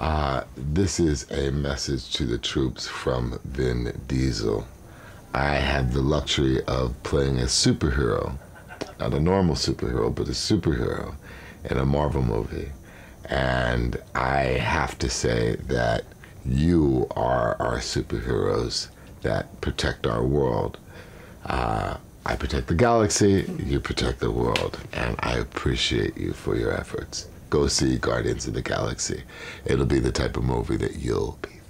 This is a message to the troops from Vin Diesel. I had the luxury of playing a superhero, not a normal superhero, but a superhero in a Marvel movie. And I have to say that you are our superheroes that protect our world. I protect the galaxy, you protect the world, and I appreciate you for your efforts. Go see Guardians of the Galaxy. It'll be the type of movie that you'll be